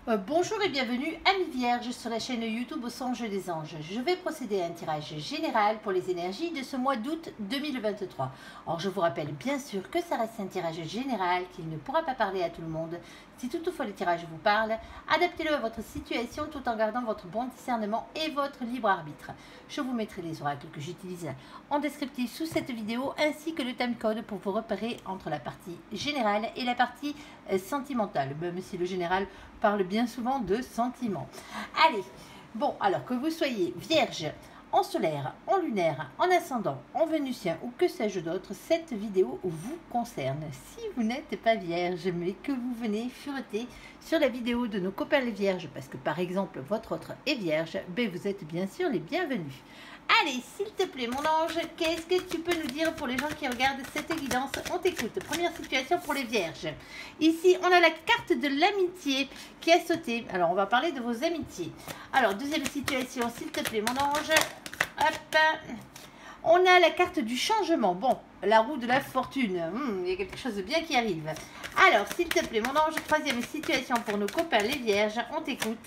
Bonjour et bienvenue, amis vierges, sur la chaîne YouTube Au Songe des Anges. Je vais procéder à un tirage général pour les énergies de ce mois d'août 2023. Or, je vous rappelle bien sûr que ça reste un tirage général, qu'il ne pourra pas parler à tout le monde. Si toutefois le tirage vous parle, adaptez-le à votre situation tout en gardant votre bon discernement et votre libre arbitre. Je vous mettrai les oracles que j'utilise en descriptif sous cette vidéo, ainsi que le timecode pour vous repérer entre la partie générale et la partie sentimentale, même si le général parle bien souvent de sentiments. Allez, bon, alors que vous soyez vierge, en solaire, en lunaire, en ascendant, en vénusien ou que sais-je d'autre, cette vidéo vous concerne. Si vous n'êtes pas vierge, mais que vous venez fureter sur la vidéo de nos copains les vierges, parce que par exemple votre autre est vierge, ben vous êtes bien sûr les bienvenus. Allez, s'il te plaît, mon ange, qu'est-ce que tu peux nous dire pour les gens qui regardent cette évidence? On t'écoute. Première situation pour les vierges. Ici, on a la carte de l'amitié qui a sauté. Alors, on va parler de vos amitiés. Alors, deuxième situation, s'il te plaît, mon ange. Hop. On a la carte du changement. Bon, la roue de la fortune. Il y a quelque chose de bien qui arrive. Alors, s'il te plaît, mon ange, troisième situation pour nos copains les vierges. On t'écoute.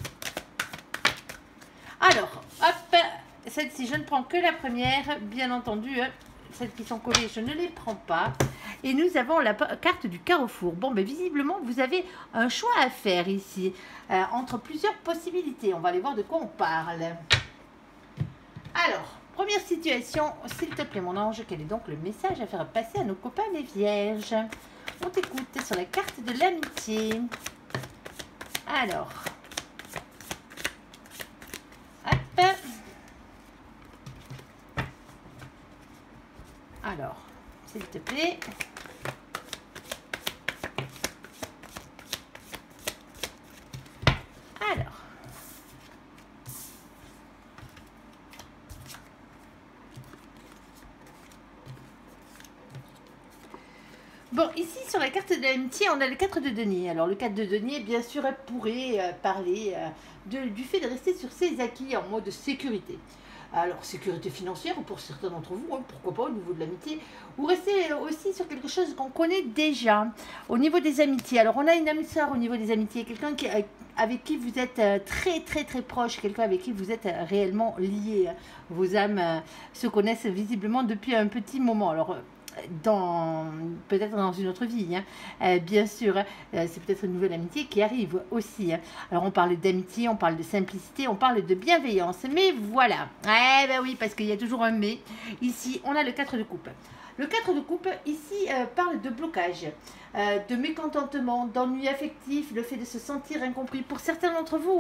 Alors, hop. Celle-ci, je ne prends que la première, bien entendu. Celles qui sont collées, je ne les prends pas. Et nous avons la carte du carrefour. Bon, ben visiblement, vous avez un choix à faire ici, entre plusieurs possibilités. On va aller voir de quoi on parle. Alors, première situation, s'il te plaît, mon ange, quel est donc le message à faire passer à nos copains les vierges? On t'écoute sur la carte de l'amitié. Alors, hop. Alors, s'il te plaît. Alors. Bon, ici, sur la carte de l'amitié, on a le 4 de denier. Alors, le 4 de denier, bien sûr, pourrait parler du fait de rester sur ses acquis en mode sécurité. Alors, sécurité financière, ou pour certains d'entre vous, pourquoi pas au niveau de l'amitié, ou rester aussi sur quelque chose qu'on connaît déjà. Au niveau des amitiés, alors on a une âme sœur au niveau des amitiés, quelqu'un avec qui vous êtes très proche, quelqu'un avec qui vous êtes réellement liés. Vos âmes se connaissent visiblement depuis un petit moment. Alors, peut-être dans une autre vie, bien sûr, c'est peut-être une nouvelle amitié qui arrive aussi. Alors on parle d'amitié, on parle de simplicité, on parle de bienveillance, mais voilà, ben oui, parce qu'il y a toujours un mais. Ici, on a le 4 de coupe. Le 4 de coupe, ici, parle de blocage, de mécontentement, d'ennui affectif, le fait de se sentir incompris. Pour certains d'entre vous,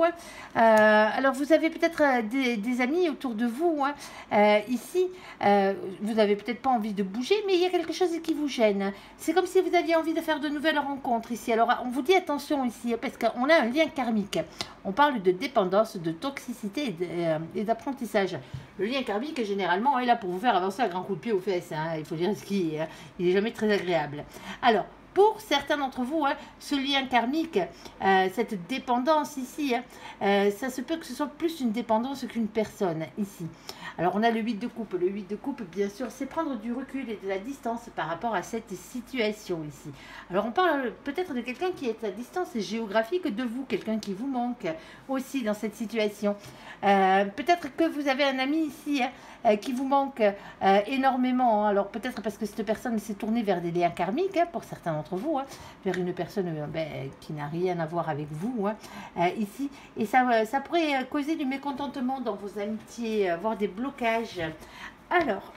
alors vous avez peut-être des amis autour de vous, ici, vous n'avez peut-être pas envie de bouger, mais il y a quelque chose qui vous gêne. C'est comme si vous aviez envie de faire de nouvelles rencontres ici. Alors, on vous dit attention ici, parce qu'on a un lien karmique. On parle de dépendance, de toxicité et d'apprentissage. Le lien karmique, généralement, est là pour vous faire avancer à grands coups de pied aux fesses. Il faut dire ce qui est. Il n'est jamais très agréable. Alors, pour certains d'entre vous, ce lien karmique, cette dépendance ici, ça se peut que ce soit plus une dépendance qu'une personne ici. Alors, on a le 8 de coupe. Le 8 de coupe, bien sûr, c'est prendre du recul et de la distance par rapport à cette situation ici. Alors, on parle peut-être de quelqu'un qui est à distance géographique de vous, quelqu'un qui vous manque aussi dans cette situation. Peut-être que vous avez un ami ici qui vous manque énormément. Alors, peut-être parce que cette personne s'est tournée vers des liens karmiques, pour certains d'entre vous, vers une personne qui n'a rien à voir avec vous, ici. Et ça pourrait causer du mécontentement dans vos amitiés, voire des blocages. Alors,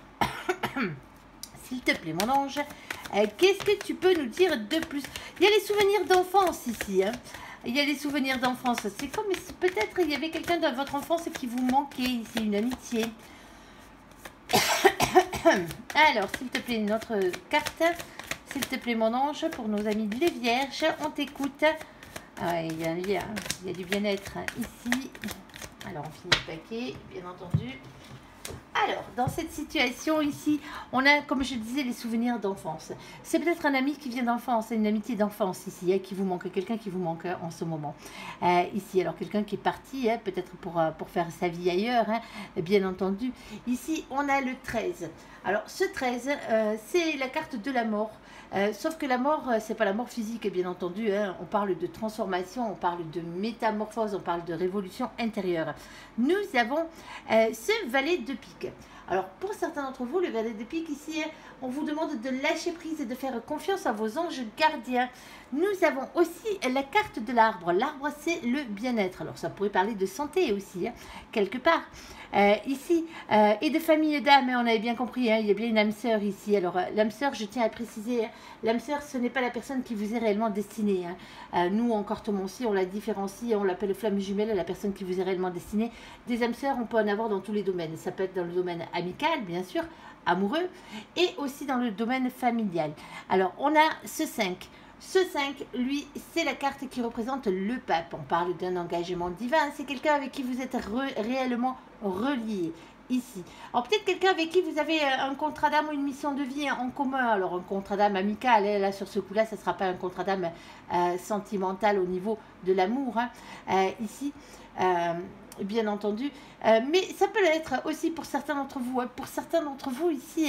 s'il te plaît, mon ange, qu'est-ce que tu peux nous dire de plus? Il y a les souvenirs d'enfance ici, Il y a les souvenirs d'enfance. C'est comme si peut-être il y avait quelqu'un de votre enfance qui vous manquait ici, une amitié. Alors, s'il te plaît, une autre carte. S'il te plaît, mon ange, pour nos amis les vierges, on t'écoute. Il y a du bien-être ici. Alors, on finit le paquet, bien entendu. Alors, dans cette situation ici, on a, comme je disais, les souvenirs d'enfance. C'est peut-être un ami qui vient d'enfance, une amitié d'enfance ici, qui vous manque, quelqu'un qui vous manque en ce moment. Ici, alors quelqu'un qui est parti, peut-être pour faire sa vie ailleurs, bien entendu. Ici, on a le 13. Alors, ce 13, c'est la carte de la mort. Sauf que la mort, c'est pas la mort physique, bien entendu. Hein. On parle de transformation, on parle de métamorphose, on parle de révolution intérieure. Nous avons ce valet de pique. Alors, pour certains d'entre vous, le valet de pique ici, on vous demande de lâcher prise et de faire confiance à vos anges gardiens. Nous avons aussi la carte de l'arbre. L'arbre, c'est le bien-être. Alors, ça pourrait parler de santé aussi, hein, quelque part. Ici, et de famille d'âme, on avait bien compris, hein, il y a bien une âme sœur ici. Alors, l'âme sœur, je tiens à préciser, hein, l'âme sœur, ce n'est pas la personne qui vous est réellement destinée. Hein. Nous, en cartomancie, on la différencie, on l'appelle flamme jumelle, la personne qui vous est réellement destinée. Des âmes sœurs, on peut en avoir dans tous les domaines. Ça peut être dans le domaine amical, bien sûr, amoureux, et aussi dans le domaine familial. Alors, on a ce 5. Ce 5, lui, c'est la carte qui représente le pape. On parle d'un engagement divin. C'est quelqu'un avec qui vous êtes réellement relié ici. Alors peut-être quelqu'un avec qui vous avez un contrat d'âme ou une mission de vie en commun. Alors un contrat d'âme amical, hein, là sur ce coup-là, ça ne sera pas un contrat d'âme sentimental au niveau de l'amour. Hein. Ici, bien entendu. Mais ça peut l'être aussi pour certains d'entre vous. Hein. Pour certains d'entre vous ici,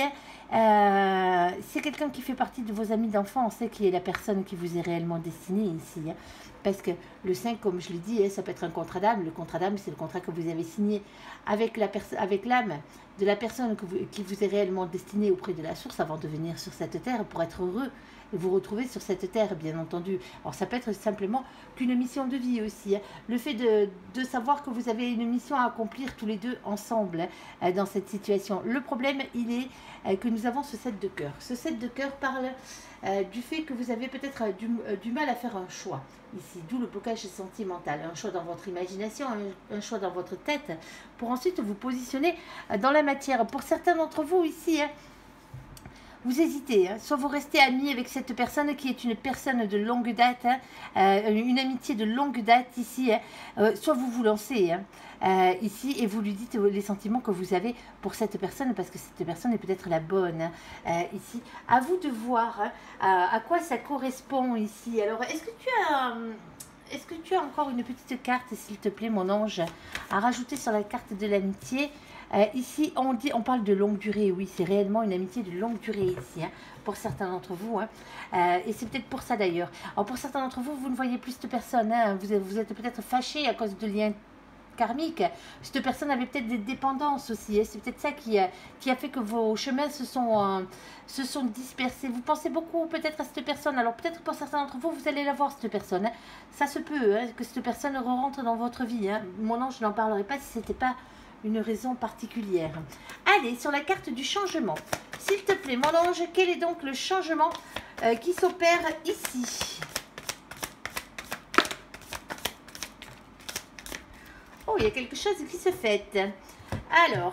hein, c'est quelqu'un qui fait partie de vos amis d'enfance, qui est la personne qui vous est réellement destinée ici. Hein. Parce que le 5, comme je l'ai dit, hein, ça peut être un contrat d'âme. Le contrat d'âme, c'est le contrat que vous avez signé avec l'âme de la personne qui vous est réellement destinée auprès de la source avant de venir sur cette terre pour être heureux et vous retrouver sur cette terre, bien entendu. Alors, ça peut être simplement qu'une mission de vie aussi. Hein. Le fait de savoir que vous avez une mission à accomplir tous les deux ensemble hein, dans cette situation. Le problème, il est que nous avons ce 7 de cœur. Ce 7 de cœur parle du fait que vous avez peut-être du mal à faire un choix ici, d'où le blocage sentimental, un choix dans votre imagination, un choix dans votre tête, pour ensuite vous positionner dans la matière. Pour certains d'entre vous ici, hein, vous hésitez, hein, soit vous restez amis avec cette personne qui est une personne de longue date, hein, une amitié de longue date ici, hein, soit vous vous lancez hein, ici et vous lui dites les sentiments que vous avez pour cette personne parce que cette personne est peut-être la bonne hein, ici. À vous de voir hein, à quoi ça correspond ici. Alors, est-ce que tu as encore une petite carte, s'il te plaît, mon ange, à rajouter sur la carte de l'amitié? Ici, on parle de longue durée, oui, c'est réellement une amitié de longue durée ici, hein, pour certains d'entre vous, hein, et c'est peut-être pour ça d'ailleurs. Alors pour certains d'entre vous, vous ne voyez plus cette personne, hein, vous êtes peut-être fâché à cause de liens karmiques. Cette personne avait peut-être des dépendances aussi, hein, c'est peut-être ça qui a fait que vos chemins se sont dispersés. Vous pensez beaucoup peut-être à cette personne, alors peut-être pour certains d'entre vous, vous allez la voir cette personne, hein. Ça se peut, hein, que cette personne rentre dans votre vie, hein. Mon ange, je n'en parlerai pas si c'était pas une raison particulière. Allez, sur la carte du changement. S'il te plaît, mon ange, quel est donc le changement qui s'opère ici? Oh, il y a quelque chose qui se fait. Alors...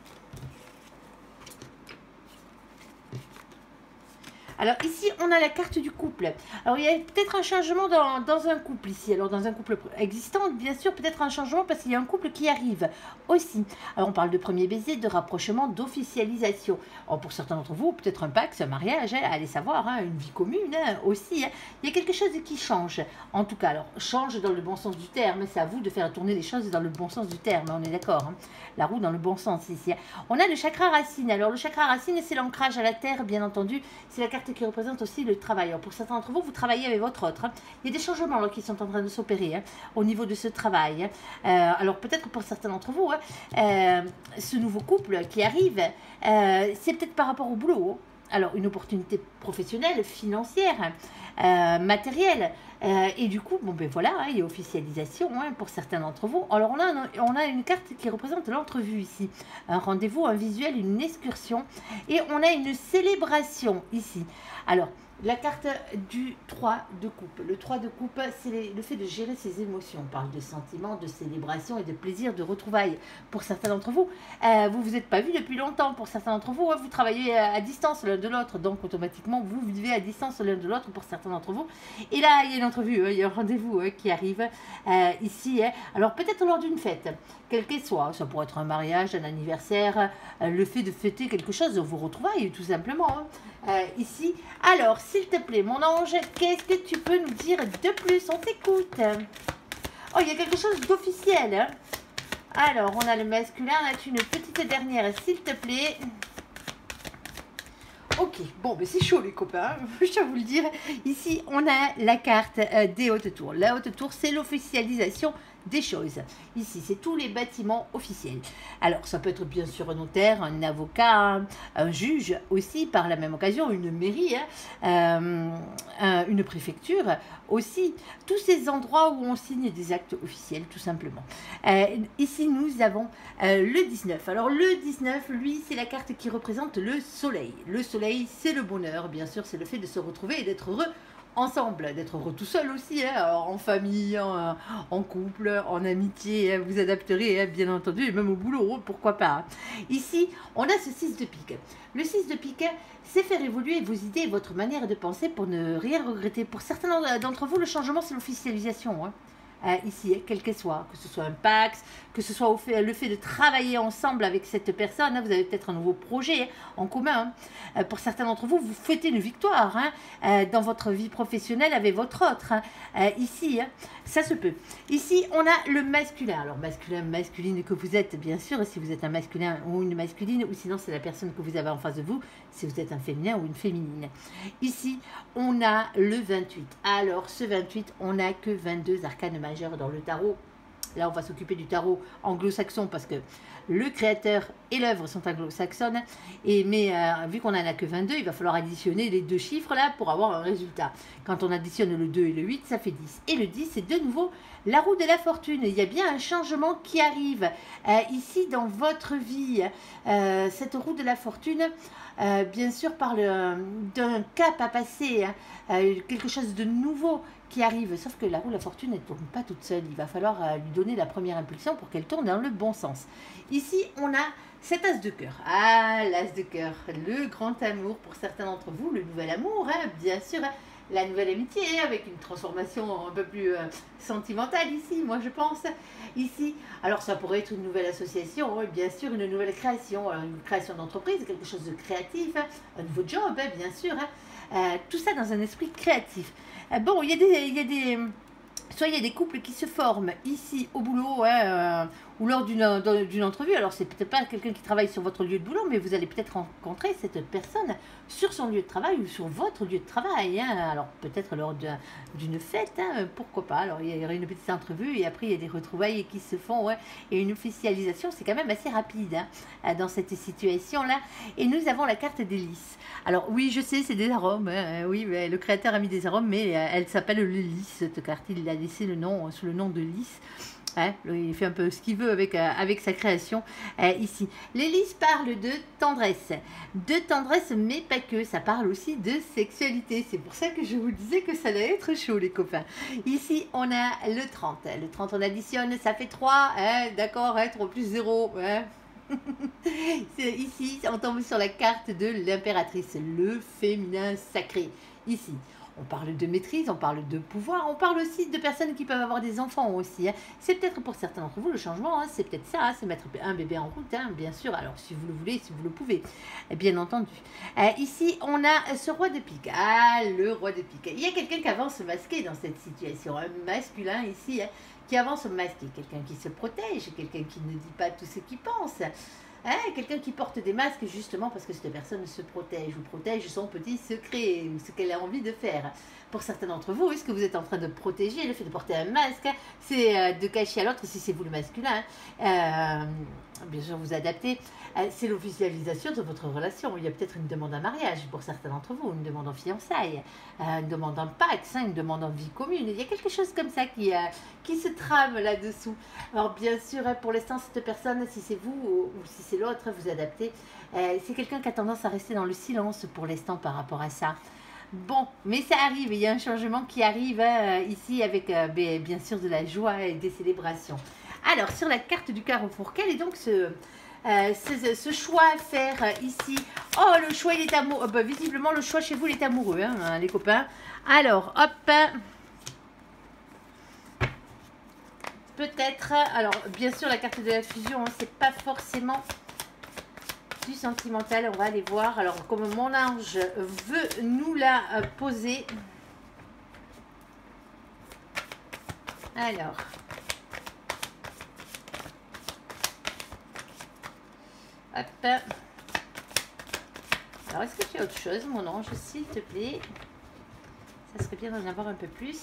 Alors ici, on a la carte du couple. Alors il y a peut-être un changement dans un couple ici. Alors dans un couple existant, bien sûr, peut-être un changement parce qu'il y a un couple qui arrive aussi. Alors on parle de premier baiser, de rapprochement, d'officialisation. Alors pour certains d'entre vous, peut-être un pacte, un mariage, hein, allez savoir, hein, une vie commune hein, aussi. Hein. Il y a quelque chose qui change. En tout cas, alors change dans le bon sens du terme. C'est à vous de faire tourner les choses dans le bon sens du terme. On est d'accord. Hein. La roue dans le bon sens ici. On a le chakra racine. Alors le chakra racine, c'est l'ancrage à la terre, bien entendu. C'est la carte qui représente aussi le travail. Alors, pour certains d'entre vous, vous travaillez avec votre autre. Hein. Il y a des changements là, qui sont en train de s'opérer hein, au niveau de ce travail. Hein. Alors peut-être pour certains d'entre vous, hein, ce nouveau couple qui arrive, c'est peut-être par rapport au boulot. Alors une opportunité professionnelle, financière, matérielle. Et du coup, bon ben voilà, hein, il y a officialisation hein, pour certains d'entre vous. Alors on a une carte qui représente l'entrevue ici. Un rendez-vous, un visuel, une excursion. Et on a une célébration ici. Alors, la carte du 3 de coupe. Le 3 de coupe, c'est le fait de gérer ses émotions. On parle de sentiments, de célébration et de plaisir, de retrouvailles. Pour certains d'entre vous, vous vous êtes pas vus depuis longtemps. Pour certains d'entre vous, vous travaillez à distance l'un de l'autre. Donc, automatiquement, vous vivez à distance l'un de l'autre pour certains d'entre vous. Et là, il y a une entrevue, il y a un rendez-vous qui arrive ici. Alors, peut-être lors d'une fête, quelle qu'elle soit. Ça pourrait être un mariage, un anniversaire, le fait de fêter quelque chose, vous retrouvailles tout simplement. Hein. Ici. Alors, s'il te plaît, mon ange, qu'est-ce que tu peux nous dire de plus? On t'écoute. Oh, il y a quelque chose d'officiel. Hein. Alors, on a le masculin, on a une petite dernière, s'il te plaît. Ok, bon, mais c'est chaud les copains, je tiens à vous le dire. Ici, on a la carte des hautes tours. La haute tour, c'est l'officialisation des choses. Ici, c'est tous les bâtiments officiels. Alors, ça peut être bien sûr un notaire, un avocat, un juge aussi, par la même occasion, une mairie, une préfecture aussi. Tous ces endroits où on signe des actes officiels, tout simplement. Ici, nous avons le 19. Alors, le 19, lui, c'est la carte qui représente le soleil. Le soleil, c'est le bonheur, bien sûr, c'est le fait de se retrouver et d'être heureux ensemble, d'être heureux tout seul aussi, hein, en famille, en couple, en amitié, hein, vous adapterez hein, bien entendu, et même au boulot, pourquoi pas. Hein. Ici, on a ce 6 de pique. Le 6 de pique, c'est faire évoluer vos idées et votre manière de penser pour ne rien regretter. Pour certains d'entre vous, le changement, c'est l'officialisation. Hein. Ici, quel qu'elle soit, que ce soit un PAX, que ce soit le fait de travailler ensemble avec cette personne, hein, vous avez peut-être un nouveau projet hein, en commun. Hein. Pour certains d'entre vous, vous fêtez une victoire hein, dans votre vie professionnelle avec votre autre. Hein. Ici, hein, ça se peut. Ici, on a le masculin. Alors, masculin, masculine que vous êtes, bien sûr, si vous êtes un masculin ou une masculine, ou sinon c'est la personne que vous avez en face de vous, si vous êtes un féminin ou une féminine. Ici, on a le 28. Alors, ce 28, on n'a que 22 arcanes majeures dans le tarot. Là, on va s'occuper du tarot anglo-saxon parce que le créateur et l'œuvre sont anglo-saxonnes. Mais vu qu'on n'en a que 22, il va falloir additionner les deux chiffres là pour avoir un résultat. Quand on additionne le 2 et le 8, ça fait 10. Et le 10, c'est de nouveau la roue de la fortune. Il y a bien un changement qui arrive ici dans votre vie. Cette roue de la fortune, bien sûr, parle d'un cap à passer, hein, quelque chose de nouveau qui arrive, sauf que la roue de la fortune ne tourne pas toute seule, il va falloir lui donner la première impulsion pour qu'elle tourne dans le bon sens. Ici, on a cet as de cœur, l'as de cœur, le grand amour pour certains d'entre vous, le nouvel amour, hein, bien sûr, la nouvelle amitié, avec une transformation un peu plus sentimentale ici, moi je pense, ici. Alors ça pourrait être une nouvelle association, hein, bien sûr, une nouvelle création, une création d'entreprise, quelque chose de créatif, hein, un nouveau job, hein, bien sûr, hein, tout ça dans un esprit créatif. Bon, il y a des couples qui se forment ici au boulot hein, ou lors d'une entrevue. Alors, c'est peut-être pas quelqu'un qui travaille sur votre lieu de boulot, mais vous allez peut-être rencontrer cette personne sur son lieu de travail ou sur votre lieu de travail. Hein. Alors, peut-être lors d'une fête, hein, pourquoi pas. Alors, il y aurait une petite entrevue et après, il y a des retrouvailles qui se font. Ouais, et une officialisation, c'est quand même assez rapide hein, dans cette situation-là. Et nous avons la carte des lys. Alors, oui, je sais, c'est des arômes. Hein, oui, mais le créateur a mis des arômes, mais elle s'appelle le lys, cette carte. Il a laissé le nom sous le nom de lys. Hein, il fait un peu ce qu'il veut avec sa création ici. Les lys parlent de tendresse, mais pas que. Ça parle aussi de sexualité. C'est pour ça que je vous disais que ça allait être chaud, les copains. Ici, on a le 30. Le 30, on additionne, ça fait 3. Hein, d'accord, hein, 3 plus 0. Hein. Ici, on tombe sur la carte de l'impératrice, le féminin sacré. Ici, on parle de maîtrise, on parle de pouvoir, on parle aussi de personnes qui peuvent avoir des enfants aussi. Hein. C'est peut-être pour certains d'entre vous le changement, hein, c'est peut-être ça, hein, c'est mettre un bébé en route, hein, bien sûr. Alors, si vous le voulez, si vous le pouvez, bien entendu. Ici, on a ce roi de pique. Le roi de pique. Il y a quelqu'un qui avance masqué dans cette situation, un masculin ici. Hein, qui avance masqué, quelqu'un qui se protège, quelqu'un qui ne dit pas tout ce qu'il pense, hein, quelqu'un qui porte des masques justement parce que cette personne se protège ou protège son petit secret ou ce qu'elle a envie de faire. Pour certains d'entre vous, est-ce que vous êtes en train de protéger le fait de porter un masque, c'est de cacher à l'autre si c'est vous le masculin, bien sûr vous adaptez, c'est l'officialisation de votre relation. Il y a peut-être une demande en mariage pour certains d'entre vous, une demande en fiançailles, une demande en pax, une demande en vie commune. Il y a quelque chose comme ça qui se trame là-dessous. Alors bien sûr, pour l'instant, cette personne, si c'est vous ou si c'est l'autre, vous adaptez. C'est quelqu'un qui a tendance à rester dans le silence pour l'instant par rapport à ça. Bon, mais ça arrive, il y a un changement qui arrive ici avec bien sûr de la joie et des célébrations. Alors, sur la carte du carrefour, quel est donc ce choix à faire ici? Oh, le choix, il est amoureux. Visiblement, le choix chez vous, il est amoureux, hein, les copains. Alors, hop. Peut-être, alors, bien sûr, la carte de la fusion, hein, c'est pas forcément du sentimental. On va aller voir. Alors, comme mon ange veut nous la poser. Alors. Hop. Alors, est-ce que tu as autre chose, mon ange, s'il te plaît? Ça serait bien d'en avoir un peu plus.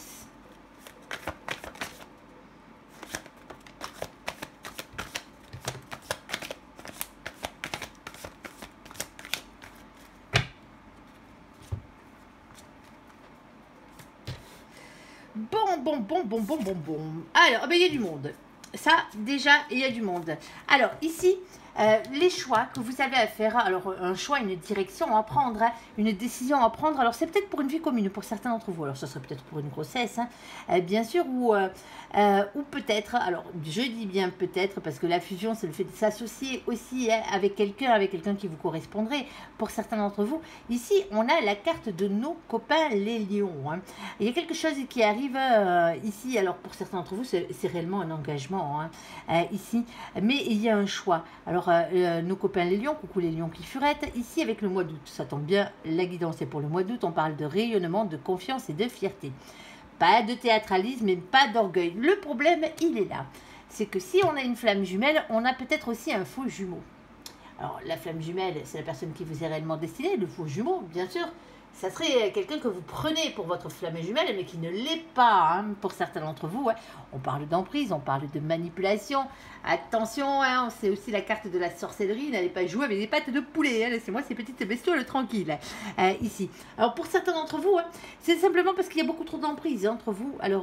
Bon. Alors, ben, il y a du monde. Ça, déjà, il y a du monde. Alors, ici, les choix que vous avez à faire. Alors, un choix, une direction à prendre, hein, une décision à prendre. Alors, c'est peut-être pour une vie commune, pour certains d'entre vous. Alors, ça serait peut-être pour une grossesse, hein, bien sûr, ou peut-être, alors, je dis bien peut-être, parce que la fusion, c'est le fait de s'associer aussi, hein, avec quelqu'un qui vous correspondrait. Pour certains d'entre vous, ici, on a la carte de nos copains les lions. Hein. Il y a quelque chose qui arrive ici. Alors, pour certains d'entre vous, c'est réellement un engagement, hein, ici. Mais il y a un choix. Alors, nos copains les lions, coucou les lions qui furettent, ici avec le mois d'août, ça tombe bien, la guidance est pour le mois d'août, on parle de rayonnement, de confiance et de fierté. Pas de théâtralisme et pas d'orgueil. Le problème, il est là. C'est que si on a une flamme jumelle, on a peut-être aussi un faux jumeau. Alors, la flamme jumelle, c'est la personne qui vous est réellement destinée, le faux jumeau, bien sûr. Ça serait quelqu'un que vous prenez pour votre flamme jumelle, mais qui ne l'est pas, hein, pour certains d'entre vous. Ouais. On parle d'emprise, on parle de manipulation. Attention, hein, c'est aussi la carte de la sorcellerie. N'allez pas jouer avec des pattes de poulet. Hein, laissez-moi ces petites bestioles tranquilles. Ici. Alors, pour certains d'entre vous, hein, c'est simplement parce qu'il y a beaucoup trop d'emprise entre vous. Alors...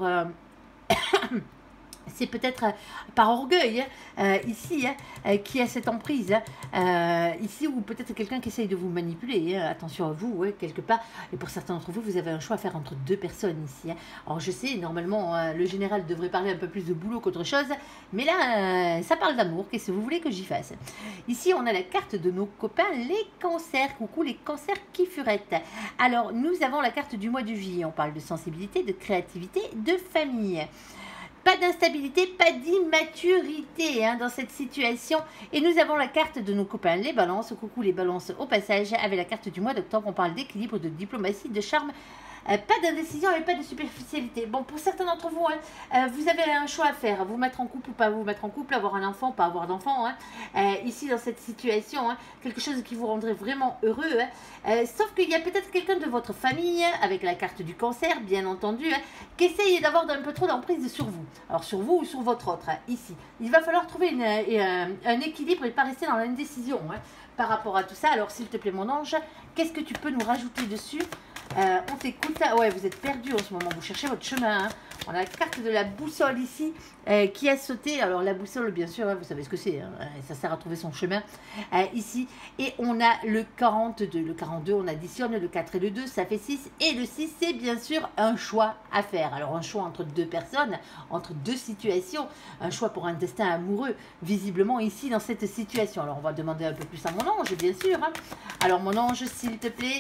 c'est peut-être par orgueil, ici, qui a cette emprise, ici, ou peut-être quelqu'un qui essaye de vous manipuler, attention à vous, ouais, quelque part, et pour certains d'entre vous, vous avez un choix à faire entre deux personnes ici. Alors je sais, normalement, le général devrait parler un peu plus de boulot qu'autre chose, mais là, ça parle d'amour, qu'est-ce que vous voulez que j'y fasse? Ici, on a la carte de nos copains, les cancers, coucou les cancers qui furettent. Alors, nous avons la carte du mois de juillet, on parle de sensibilité, de créativité, de famille. Pas d'instabilité, pas d'immaturité, hein, dans cette situation. Et nous avons la carte de nos copains, les balances. Coucou les balances au passage. Avec la carte du mois d'octobre, on parle d'équilibre, de diplomatie, de charme. Pas d'indécision et pas de superficialité. Bon, pour certains d'entre vous, hein, vous avez un choix à faire. Vous mettre en couple ou pas vous mettre en couple, avoir un enfant, pas avoir d'enfant. Hein. Ici, dans cette situation, hein, quelque chose qui vous rendrait vraiment heureux. Hein. Sauf qu'il y a peut-être quelqu'un de votre famille, avec la carte du cancer, bien entendu, hein, qui essaye d'avoir un peu trop d'emprise sur vous. Alors, sur vous ou sur votre autre, hein, ici. Il va falloir trouver un équilibre et pas rester dans l'indécision, hein, par rapport à tout ça. Alors, s'il te plaît, mon ange, qu'est-ce que tu peux nous rajouter dessus? On t'écoute. Ouais, vous êtes perdu en ce moment. Vous cherchez votre chemin. Hein. On a la carte de la boussole ici qui a sauté. Alors, la boussole, bien sûr, hein, vous savez ce que c'est. Hein, ça sert à trouver son chemin ici. Et on a le 42. Le 42, on additionne le 4 et le 2, ça fait 6. Et le 6, c'est bien sûr un choix à faire. Alors, un choix entre deux personnes, entre deux situations. Un choix pour un destin amoureux, visiblement ici dans cette situation. Alors, on va demander un peu plus à mon ange, bien sûr. Hein. Alors, mon ange, s'il te plaît...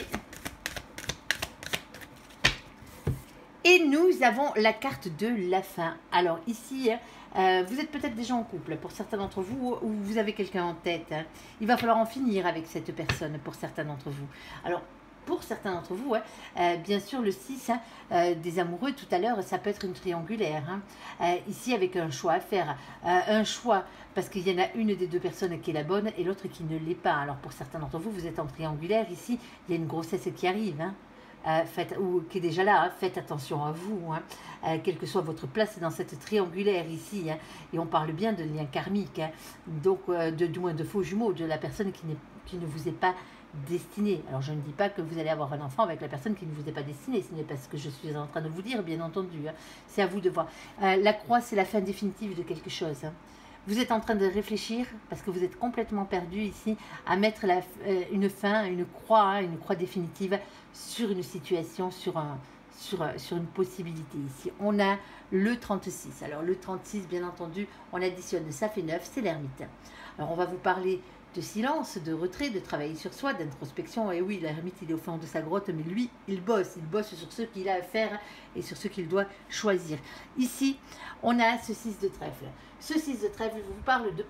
Et nous avons la carte de la fin. Alors ici, vous êtes peut-être déjà en couple, pour certains d'entre vous, ou vous avez quelqu'un en tête. Hein. Il va falloir en finir avec cette personne, pour certains d'entre vous. Alors, pour certains d'entre vous, bien sûr, le 6 hein, des amoureux, tout à l'heure, ça peut être une triangulaire. Hein. Ici, avec un choix à faire. Un choix, parce qu'il y en a une des deux personnes qui est la bonne et l'autre qui ne l'est pas. Alors, pour certains d'entre vous, vous êtes en triangulaire. Ici, il y a une grossesse qui arrive. Hein. Ou qui est déjà là, hein, faites attention à vous, hein, quelle que soit votre place dans cette triangulaire ici, hein, et on parle bien de lien karmique, hein, donc du moins de faux jumeaux, de la personne qui ne vous est pas destinée. Alors je ne dis pas que vous allez avoir un enfant avec la personne qui ne vous est pas destinée, ce n'est pas ce que je suis en train de vous dire, bien entendu, hein, c'est à vous de voir. La croix, c'est la fin définitive de quelque chose, hein. Vous êtes en train de réfléchir, parce que vous êtes complètement perdu ici, à mettre une fin, une croix définitive sur une situation, sur une possibilité ici. On a le 36. Alors le 36, bien entendu, on additionne, ça fait 9, c'est l'ermite. Alors on va vous parler de silence, de retrait, de travailler sur soi, d'introspection. Et oui, l'ermite, il est au fond de sa grotte, mais lui, il bosse sur ce qu'il a à faire et sur ce qu'il doit choisir. Ici, on a ce 6 de trèfle. Ce 6 de trèfle vous parle de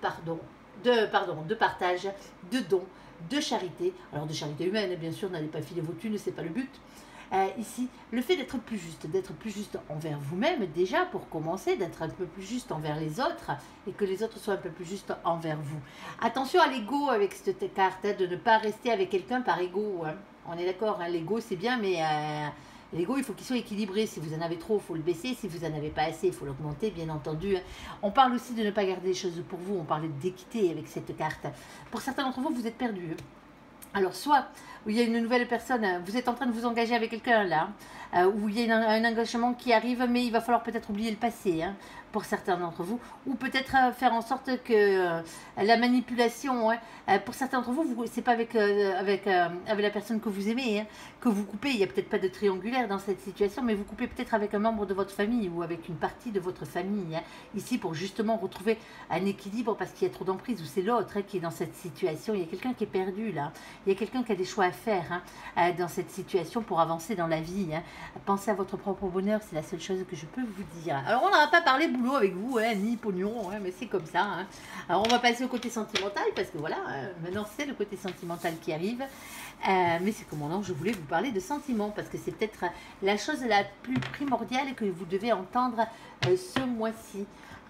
partage, de don, de charité. Alors de charité humaine, bien sûr, n'allez pas filer vos thunes, c'est pas le but. Ici, le fait d'être plus juste envers vous-même déjà pour commencer, d'être un peu plus juste envers les autres et que les autres soient un peu plus justes envers vous. Attention à l'ego avec cette carte, hein, de ne pas rester avec quelqu'un par ego. Hein. On est d'accord, hein, l'ego c'est bien, mais l'ego il faut qu'il soit équilibré. Si vous en avez trop, il faut le baisser. Si vous en avez pas assez, il faut l'augmenter, bien entendu. Hein. On parle aussi de ne pas garder les choses pour vous. On parle d'équité avec cette carte. Pour certains d'entre vous, vous êtes perdus. Alors, soit où il y a une nouvelle personne, vous êtes en train de vous engager avec quelqu'un là, où il y a un engagement qui arrive, mais il va falloir peut-être oublier le passé, hein, pour certains d'entre vous, ou peut-être faire en sorte que la manipulation, hein, pour certains d'entre vous, c'est pas avec la personne que vous aimez, hein, que vous coupez. Il n'y a peut-être pas de triangulaire dans cette situation, mais vous coupez peut-être avec un membre de votre famille ou avec une partie de votre famille, hein, ici pour justement retrouver un équilibre parce qu'il y a trop d'emprise, ou c'est l'autre, hein, qui est dans cette situation. Il y a quelqu'un qui est perdu là, il y a quelqu'un qui a des choix à faire, hein, dans cette situation pour avancer dans la vie. Hein. Pensez à votre propre bonheur, c'est la seule chose que je peux vous dire. Alors on n'a pas parlé boulot avec vous, hein, ni pognon, hein, mais c'est comme ça. Hein. Alors on va passer au côté sentimental parce que voilà, maintenant c'est le côté sentimental qui arrive. Mais c'est comme mon ange, je voulais vous parler de sentiments parce que c'est peut-être la chose la plus primordiale que vous devez entendre ce mois-ci.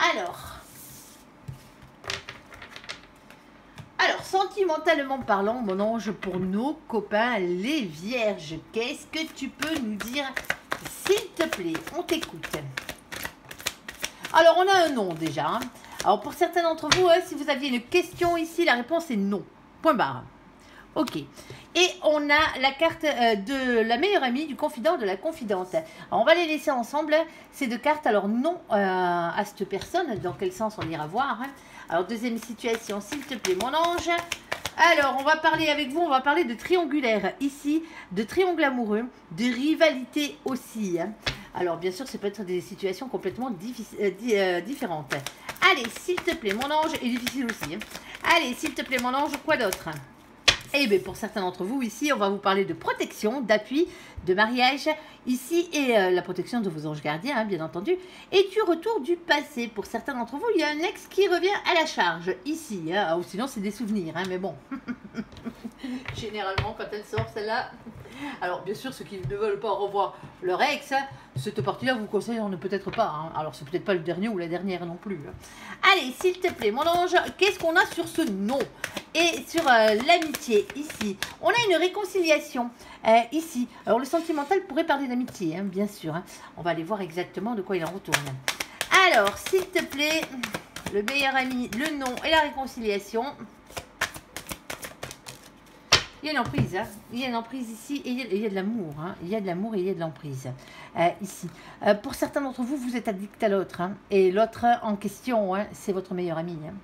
Alors, sentimentalement parlant, mon ange, pour nos copains les vierges, qu'est-ce que tu peux nous dire, s'il te plaît? On t'écoute. Alors, on a un non déjà. Hein. Alors, pour certains d'entre vous, si vous aviez une question ici, la réponse est non. Point barre. Ok. Et on a la carte de la meilleure amie, du confident, de la confidente. Alors, on va les laisser ensemble, ces deux cartes. Alors, non à cette personne. Dans quel sens on ira voir, hein. Alors, deuxième situation, s'il te plaît, mon ange. Alors, on va parler avec vous, on va parler de triangulaire ici, de triangle amoureux, de rivalité aussi. Hein. Alors, bien sûr, ça peut être des situations complètement différentes. Allez, s'il te plaît, mon ange, et difficile aussi. Hein. Allez, s'il te plaît, mon ange, quoi d'autre? Eh bien, pour certains d'entre vous, ici, on va vous parler de protection, d'appui, de mariage, ici, et la protection de vos anges gardiens, hein, bien entendu, et du retour du passé. Pour certains d'entre vous, il y a un ex qui revient à la charge, ici, hein, ou sinon, c'est des souvenirs, hein, mais bon. Généralement, quand elle sort, celle-là... Alors, bien sûr, ceux qui ne veulent pas revoir leur ex, cette partie-là, vous conseille peut-être pas. Hein. Alors, c'est peut-être pas le dernier ou la dernière non plus. Hein. Allez, s'il te plaît, mon ange, qu'est-ce qu'on a sur ce non? Et sur l'amitié, ici, on a une réconciliation, ici. Alors, le sentimental pourrait parler d'amitié, hein, bien sûr. Hein. On va aller voir exactement de quoi il en retourne. Alors, s'il te plaît, le meilleur ami, le non et la réconciliation... Il y a une emprise, hein. Il y a une emprise ici et il y a de l'amour. Hein. Il y a de l'amour et il y a de l'emprise ici. Pour certains d'entre vous, vous êtes addict à l'autre. Hein. Et l'autre en question, hein, c'est votre meilleur ami. Hein.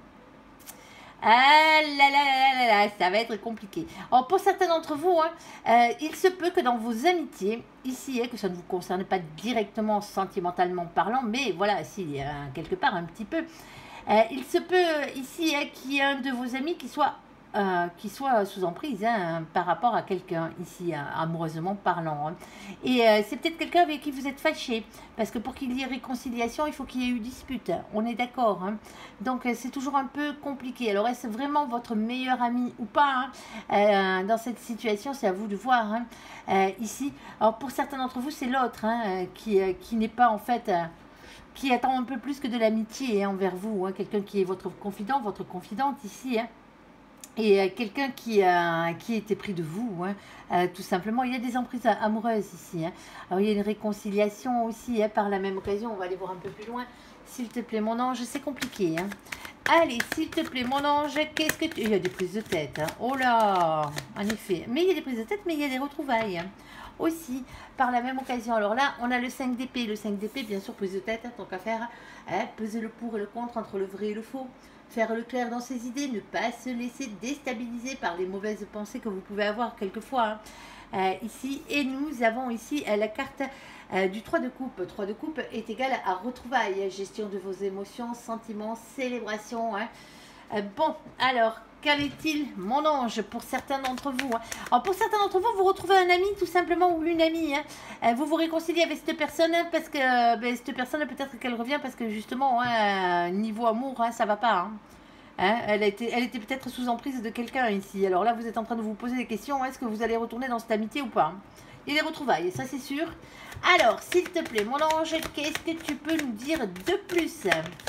Ah là là là là là, ça va être compliqué. Alors pour certains d'entre vous, hein, il se peut que dans vos amitiés, ici, hein, que ça ne vous concerne pas directement sentimentalement parlant, mais voilà, si, quelque part un petit peu, il se peut ici hein, qu'il y ait un de vos amis qui soit sous emprise hein, par rapport à quelqu'un ici, amoureusement parlant. Hein. Et c'est peut-être quelqu'un avec qui vous êtes fâché, parce que pour qu'il y ait réconciliation, il faut qu'il y ait eu dispute. On est d'accord. Hein. Donc c'est toujours un peu compliqué. Alors est-ce vraiment votre meilleur ami ou pas hein, dans cette situation? C'est à vous de voir. Hein. Ici, alors pour certains d'entre vous, c'est l'autre hein, qui n'est pas en fait... qui attend un peu plus que de l'amitié hein, envers vous. Hein. Quelqu'un qui est votre confident, votre confidente ici. Hein. Et quelqu'un qui était pris de vous, hein, tout simplement. Il y a des emprises amoureuses ici. Hein. Alors, il y a une réconciliation aussi, hein, par la même occasion. On va aller voir un peu plus loin. S'il te plaît, mon ange, c'est compliqué. Hein. Allez, s'il te plaît, mon ange, qu'est-ce que tu... Il y a des prises de tête. Hein. Oh là, en effet. Mais il y a des prises de tête, mais il y a des retrouvailles. Hein. Aussi, par la même occasion. Alors là, on a le 5 d'épée. Le 5 d'épée, bien sûr, prise de tête, hein, tant qu'à faire. Hein, peser le pour et le contre entre le vrai et le faux. Faire le clair dans ses idées, ne pas se laisser déstabiliser par les mauvaises pensées que vous pouvez avoir quelquefois hein, ici. Et nous avons ici la carte du 3 de coupe. 3 de coupe est égal à retrouvailles, gestion de vos émotions, sentiments, célébration. Hein. Bon, alors, quel est-il, mon ange, pour certains d'entre vous hein. Alors, pour certains d'entre vous, vous retrouvez un ami, tout simplement, ou une amie. Hein. Vous vous réconciliez avec cette personne, parce que cette personne, peut-être qu'elle revient, parce que justement, hein, niveau amour, hein, ça va pas. Hein. Hein, elle était peut-être sous emprise de quelqu'un ici. Alors là, vous êtes en train de vous poser des questions. Est-ce que vous allez retourner dans cette amitié ou pas? et les retrouvailles, ça c'est sûr. Alors, s'il te plaît, mon ange, qu'est-ce que tu peux nous dire de plus?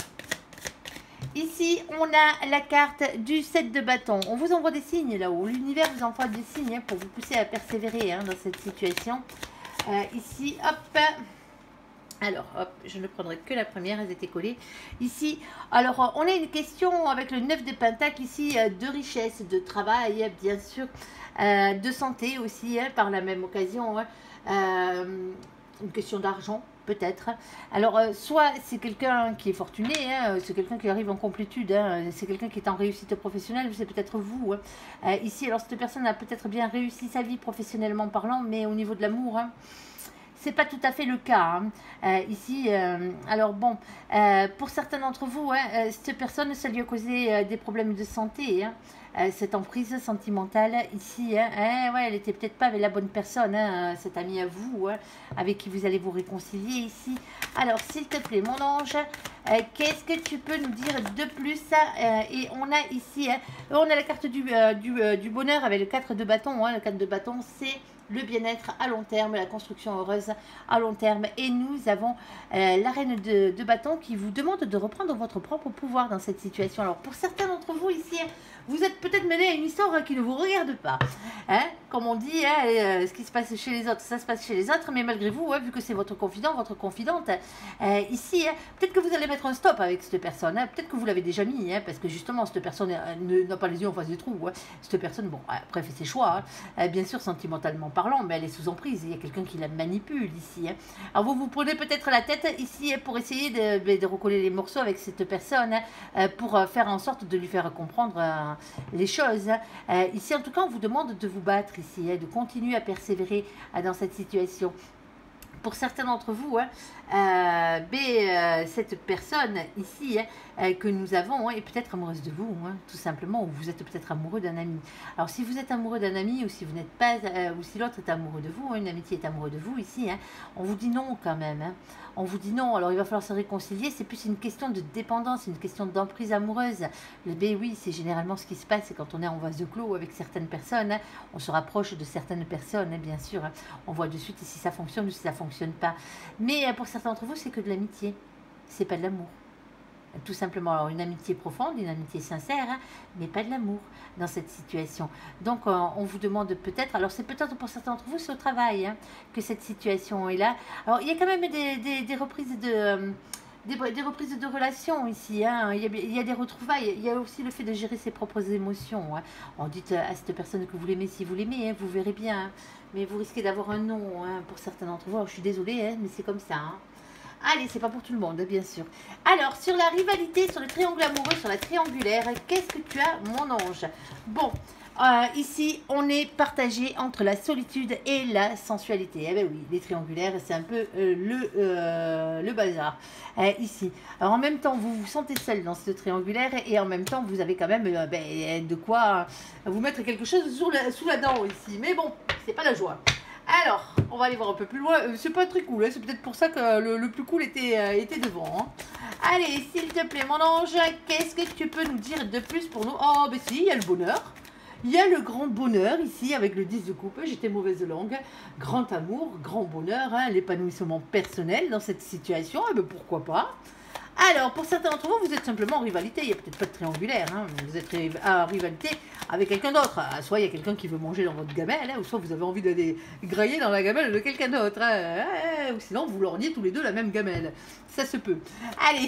Ici, on a la carte du 7 de bâton. On vous envoie des signes là-haut. L'univers vous envoie des signes pour vous pousser à persévérer dans cette situation. Ici, hop. Alors, hop, je ne prendrai que la première, elles étaient collées. Ici, alors, on a une question avec le 9 de Pentacle ici, de richesse, de travail, bien sûr, de santé aussi, par la même occasion. Une question d'argent, peut-être. Alors, soit c'est quelqu'un qui est fortuné, c'est quelqu'un qui arrive en complétude, c'est quelqu'un qui est en réussite professionnelle, c'est peut-être vous. Ici, alors, cette personne a peut-être bien réussi sa vie professionnellement parlant, mais au niveau de l'amour, c'est pas tout à fait le cas. Ici, alors bon, pour certains d'entre vous, cette personne, ça lui a causé des problèmes de santé. Cette emprise sentimentale ici, ouais, elle était peut-être pas avec la bonne personne, cette amie à vous, avec qui vous allez vous réconcilier ici. Alors, s'il te plaît, mon ange, qu'est-ce que tu peux nous dire de plus? Et on a ici, on a la carte du bonheur avec le 4 de bâton. Le 4 de bâton, c'est le bien-être à long terme, la construction heureuse à long terme. Et nous avons la reine de bâton qui vous demande de reprendre votre propre pouvoir dans cette situation. Alors, pour certains d'entre vous ici, vous êtes peut-être mêlés à une histoire qui ne vous regarde pas. Comme on dit, ce qui se passe chez les autres, ça se passe chez les autres, mais malgré vous, vu que c'est votre confident, votre confidente, ici, peut-être que vous allez mettre un stop avec cette personne, peut-être que vous l'avez déjà mis, parce que justement, cette personne n'a pas les yeux en face des trous. Cette personne, bon, après, fait ses choix, bien sûr, sentimentalement parlant, mais elle est sous emprise, il y a quelqu'un qui la manipule ici. Alors, vous prenez peut-être la tête ici pour essayer de recoller les morceaux avec cette personne, pour faire en sorte de lui faire comprendre les choses. Ici, en tout cas, on vous demande de vous battre ici, de continuer à persévérer dans cette situation. Pour certains d'entre vous, cette personne ici que nous avons est peut-être amoureuse de vous, tout simplement, ou vous êtes peut-être amoureux d'un ami. Alors, si vous êtes amoureux d'un ami, ou si vous n'êtes pas, ou si l'autre est amoureux de vous, une amitié est amoureuse de vous ici, on vous dit non quand même. On vous dit non, alors il va falloir se réconcilier. C'est plus une question de dépendance, une question d'emprise amoureuse. Oui, c'est généralement ce qui se passe, c'est quand on est en vase de clos avec certaines personnes, on se rapproche de certaines personnes, bien sûr. On voit de suite si ça fonctionne ou si ça ne fonctionne pas. Mais pour certains d'entre vous, c'est que de l'amitié, c'est pas de l'amour. Tout simplement, alors une amitié profonde, une amitié sincère, mais pas de l'amour dans cette situation. Donc, on vous demande peut-être, alors c'est peut-être pour certains d'entre vous, c'est au travail que cette situation est là. Alors, il y a quand même des reprises de... Des reprises de relations ici, il y a des retrouvailles, il y a aussi le fait de gérer ses propres émotions. On dit à cette personne que vous l'aimez si vous l'aimez, vous verrez bien, mais vous risquez d'avoir un non pour certains d'entre vous. Alors, je suis désolée, mais c'est comme ça. Allez, c'est pas pour tout le monde, bien sûr. Alors, sur la rivalité, sur le triangle amoureux, sur la triangulaire, qu'est-ce que tu as, mon ange? Bon, ici, on est partagé entre la solitude et la sensualité. Eh bien oui, les triangulaires, c'est un peu le bazar. Ici. Alors, en même temps, vous vous sentez seul dans ce triangulaire et en même temps, vous avez quand même de quoi vous mettre quelque chose sous la dent ici. Mais bon, c'est pas la joie. Alors, on va aller voir un peu plus loin. C'est pas très cool, c'est peut-être pour ça que le plus cool était devant. Allez, s'il te plaît, mon ange, qu'est-ce que tu peux nous dire de plus pour nous? Oh, ben si, il y a le bonheur. Il y a le grand bonheur ici avec le 10 de coupe. J'étais mauvaise langue. Grand amour, grand bonheur, l'épanouissement personnel dans cette situation. Eh ben pourquoi pas? Alors, pour certains d'entre vous, vous êtes simplement en rivalité. Il n'y a peut-être pas de triangulaire. Vous êtes en rivalité avec quelqu'un d'autre. Soit il y a quelqu'un qui veut manger dans votre gamelle, ou soit vous avez envie d'aller grailler dans la gamelle de quelqu'un d'autre. Ou sinon, vous lorgnez tous les deux la même gamelle. Ça se peut. Allez.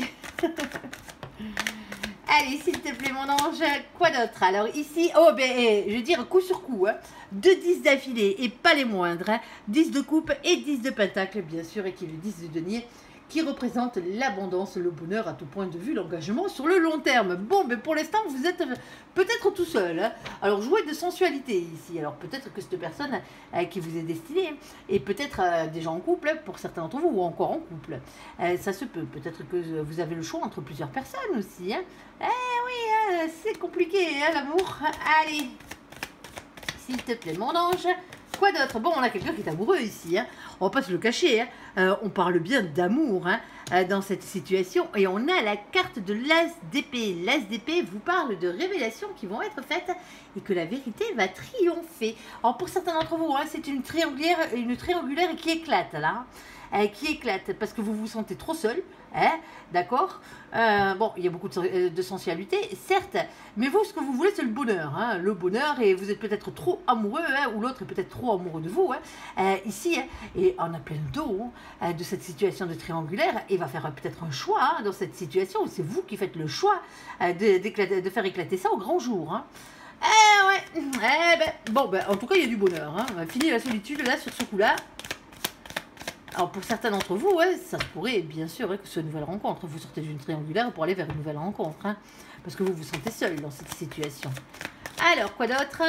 Allez, s'il te plaît, mon ange. Quoi d'autre? Alors, ici, je veux dire, coup sur coup. 2 10 d'affilée, et pas les moindres. 10 de coupe et 10 de pentacle, bien sûr, et qui est le 10 de denier, qui représente l'abondance, le bonheur à tout point de vue, l'engagement sur le long terme. Bon, mais pour l'instant, vous êtes peut-être tout seul. Alors, jouez de sensualité ici. Alors, peut-être que cette personne qui vous est destinée est peut-être déjà en couple, pour certains d'entre vous, ou encore en couple. Ça se peut. Peut-être que vous avez le choix entre plusieurs personnes aussi. Eh oui, c'est compliqué, l'amour. Allez, s'il te plaît, mon ange. Quoi d'autre? Bon, on a quelqu'un qui est amoureux ici, on va pas se le cacher, on parle bien d'amour, dans cette situation. Et on a la carte de l'As d'épée. L'As d'épée vous parle de révélations qui vont être faites et que la vérité va triompher. Alors pour certains d'entre vous, hein, c'est une triangulaire qui éclate là. Qui éclate parce que vous vous sentez trop seul, hein, d'accord. Bon, il y a beaucoup de sensualité, certes, mais vous, ce que vous voulez, c'est le bonheur, hein, le bonheur, et vous êtes peut-être trop amoureux, hein, ou l'autre est peut-être trop amoureux de vous, hein, ici, hein, et on a plein de dos de cette situation de triangulaire, et va faire peut-être un choix hein, dans cette situation, c'est vous qui faites le choix de faire éclater ça au grand jour, hein. Ouais, bon, en tout cas, il y a du bonheur, hein. Fini la solitude, là, sur ce coup-là. Alors pour certains d'entre vous, ouais, ça se pourrait bien sûr que ce soit une nouvelle rencontre. Vous sortez d'une triangulaire pour aller vers une nouvelle rencontre. Hein, parce que vous vous sentez seul dans cette situation. Alors, quoi d'autre?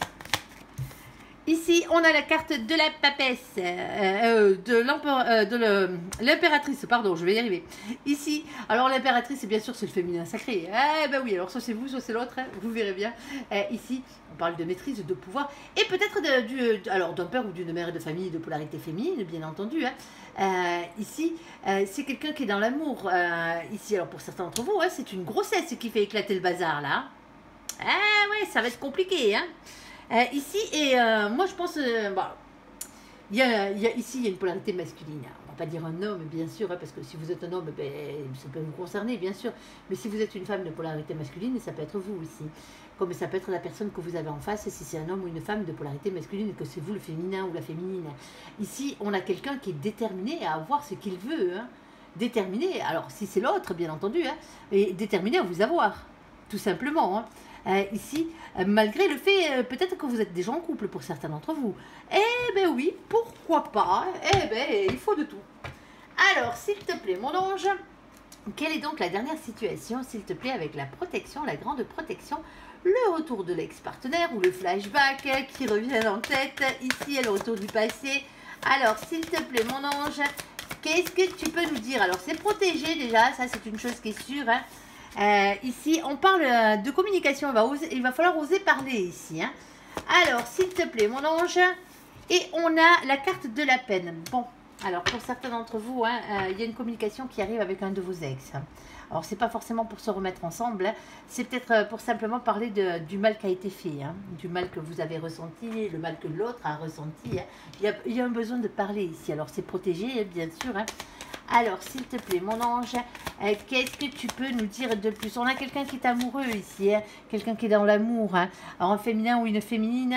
Ici, on a la carte de la papesse, de l'impératrice, pardon, je vais y arriver. Ici, alors l'impératrice, bien sûr, c'est le féminin sacré. Eh ben oui, alors soit c'est vous, soit c'est l'autre, hein, vous verrez bien. Ici, on parle de maîtrise, de pouvoir, et peut-être d'un père ou d'une mère de famille de polarité féminine, bien entendu. Hein. Ici, c'est quelqu'un qui est dans l'amour. Ici, alors pour certains d'entre vous, hein, c'est une grossesse qui fait éclater le bazar, là. Ah ouais, ça va être compliqué, hein. Ici, et moi je pense, ici il y a une polarité masculine. On va pas dire un homme, bien sûr, hein, parce que si vous êtes un homme, ça peut vous concerner, bien sûr. Mais si vous êtes une femme de polarité masculine, ça peut être vous ici. Comme ça peut être la personne que vous avez en face, si c'est un homme ou une femme de polarité masculine, et que c'est vous le féminin ou la féminine. Ici, on a quelqu'un qui est déterminé à avoir ce qu'il veut. Hein. Déterminé, alors si c'est l'autre, bien entendu, hein, et déterminé à vous avoir, tout simplement. Hein. Ici, malgré le fait peut-être que vous êtes déjà en couple pour certains d'entre vous. Eh ben oui, pourquoi pas? Eh ben, il faut de tout. Alors, s'il te plaît, mon ange, quelle est donc la dernière situation, s'il te plaît, avec la protection, la grande protection, le retour de l'ex-partenaire ou le flashback qui revient en tête, ici, le retour du passé. Alors, s'il te plaît, mon ange, qu'est-ce que tu peux nous dire? Alors, c'est protégé déjà, ça c'est une chose qui est sûre, hein. Ici, on parle de communication. Il va falloir oser parler ici. Hein. Alors, s'il te plaît, mon ange. Et on a la carte de la peine. Bon, alors pour certains d'entre vous, hein, il y a une communication qui arrive avec un de vos ex. Alors, c'est pas forcément pour se remettre ensemble. Hein. C'est peut-être pour simplement parler du mal qui a été fait. Hein. Du mal que vous avez ressenti, le mal que l'autre a ressenti. Hein. Il y a un besoin de parler ici. Alors, c'est protégé, bien sûr. Hein. Alors, s'il te plaît, mon ange, qu'est-ce que tu peux nous dire de plus? On a quelqu'un qui est amoureux ici, hein, quelqu'un qui est dans l'amour, hein, alors un féminin ou une féminine,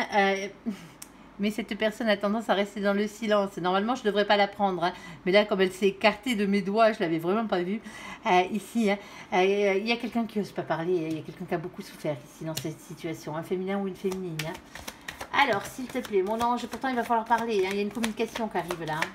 mais cette personne a tendance à rester dans le silence. Normalement, je ne devrais pas la prendre, hein, mais là, comme elle s'est écartée de mes doigts, je ne l'avais vraiment pas vue. Ici, hein, il y a quelqu'un qui n'ose pas parler, il y a quelqu'un qui a beaucoup souffert ici dans cette situation, un féminin ou une féminine. Hein. Alors, s'il te plaît, mon ange, pourtant il va falloir parler, hein, il y a une communication qui arrive là. Hein.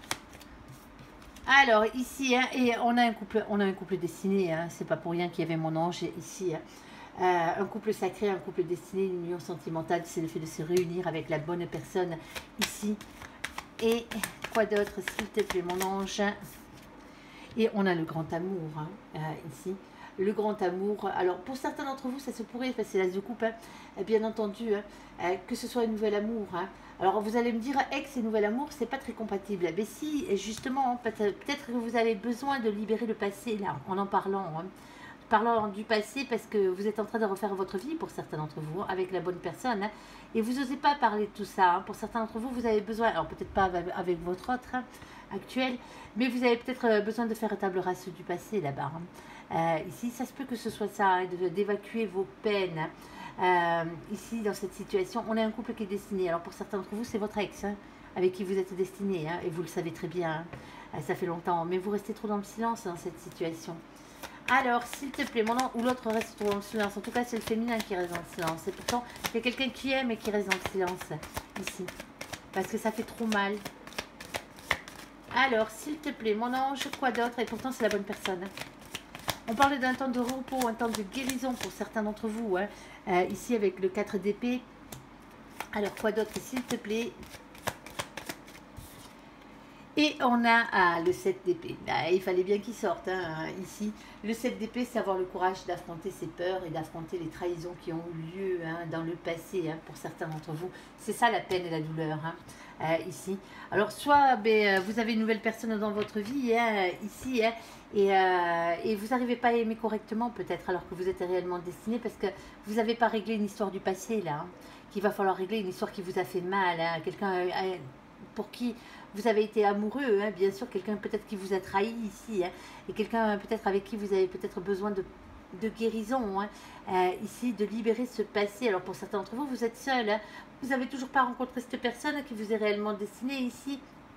Alors ici, hein, et on a un couple destiné, hein, c'est pas pour rien qu'il y avait mon ange ici. Hein. Un couple sacré, un couple destiné, une union sentimentale, c'est le fait de se réunir avec la bonne personne ici. Et quoi d'autre, s'il te plaît, mon ange? Et on a le grand amour, hein, ici. Le grand amour, alors pour certains d'entre vous, ça se pourrait, c'est l'as de coupe, hein, bien entendu, hein, que ce soit un nouvel amour. Hein. Alors vous allez me dire, ex et nouvel amour, c'est pas très compatible. Mais si, justement, peut-être que vous avez besoin de libérer le passé, là, en parlant. Hein. Parlant du passé, parce que vous êtes en train de refaire votre vie, pour certains d'entre vous, avec la bonne personne. Hein, et vous n'osez pas parler de tout ça. Hein. Pour certains d'entre vous, vous avez besoin, alors peut-être pas avec votre autre hein, actuel, mais vous avez peut-être besoin de faire table rase du passé là-bas. Hein. Ici, ça se peut que ce soit ça, hein, d'évacuer vos peines. Ici, dans cette situation, on a un couple qui est destiné. Alors, pour certains d'entre vous, c'est votre ex, hein, avec qui vous êtes destiné, hein, et vous le savez très bien. Hein, ça fait longtemps, mais vous restez trop dans le silence dans cette situation. Alors, s'il te plaît, mon nom, ou l'autre reste trop dans le silence. En tout cas, c'est le féminin qui reste dans le silence. Et pourtant, il y a quelqu'un qui aime et qui reste dans le silence, ici. Parce que ça fait trop mal. Alors, s'il te plaît, mon ange, quoi d'autre? Et pourtant, c'est la bonne personne. On parle d'un temps de repos, un temps de guérison pour certains d'entre vous. Hein. Ici, avec le 4 d'épée. Alors, quoi d'autre, s'il te plaît? Et on a le 7 d'épée. Il fallait bien qu'il sorte ici. Le 7 d'épée, c'est avoir le courage d'affronter ses peurs et d'affronter les trahisons qui ont eu lieu dans le passé pour certains d'entre vous. C'est ça la peine et la douleur ici. Alors soit vous avez une nouvelle personne dans votre vie ici et vous n'arrivez pas à aimer correctement peut-être alors que vous êtes réellement destiné parce que vous n'avez pas réglé une histoire du passé là. Qu'il va falloir régler une histoire qui vous a fait mal. Quelqu'un pour qui vous avez été amoureux, bien sûr, quelqu'un peut-être qui vous a trahi ici, et quelqu'un peut-être avec qui vous avez peut-être besoin de guérison, ici, de libérer ce passé. Alors pour certains d'entre vous, vous êtes seul, vous n'avez toujours pas rencontré cette personne qui vous est réellement destinée ici,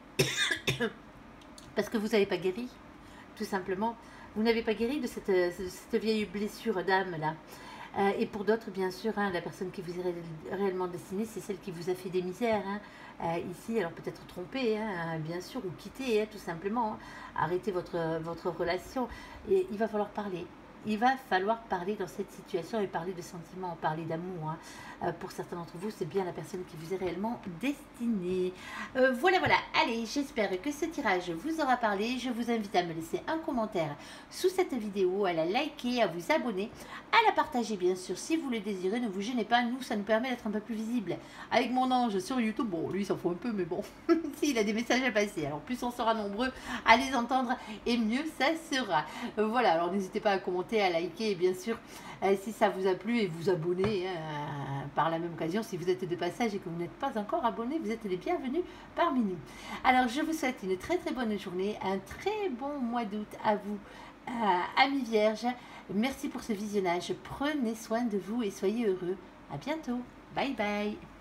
parce que vous n'avez pas guéri, tout simplement. Vous n'avez pas guéri de cette vieille blessure d'âme là. Et pour d'autres, bien sûr, la personne qui vous est réellement destinée, c'est celle qui vous a fait des misères. Ici, alors peut-être trompé, bien sûr, ou quitter, tout simplement. Arrêtez votre relation. Et il va falloir parler. Il va falloir parler dans cette situation et parler de sentiments, parler d'amour. Pour certains d'entre vous, c'est bien la personne qui vous est réellement destinée. Voilà, voilà. Allez, j'espère que ce tirage vous aura parlé. Je vous invite à me laisser un commentaire sous cette vidéo, à la liker, à vous abonner, à la partager bien sûr si vous le désirez. Ne vous gênez pas, nous, ça nous permet d'être un peu plus visible. Avec mon ange sur YouTube, bon, lui, il s'en fout un peu, mais bon, s'il a des messages à passer. Alors, plus on sera nombreux à les entendre, et mieux ça sera. Voilà, alors n'hésitez pas à commenter, à liker, et bien sûr, si ça vous a plu, et vous abonner par la même occasion. Si vous êtes de passage et que vous n'êtes pas encore abonné, vous êtes les bienvenus parmi nous. Alors, je vous souhaite une très très bonne journée, un très bon mois d'août à vous, amis vierges. Merci pour ce visionnage. Prenez soin de vous et soyez heureux. À bientôt. Bye bye.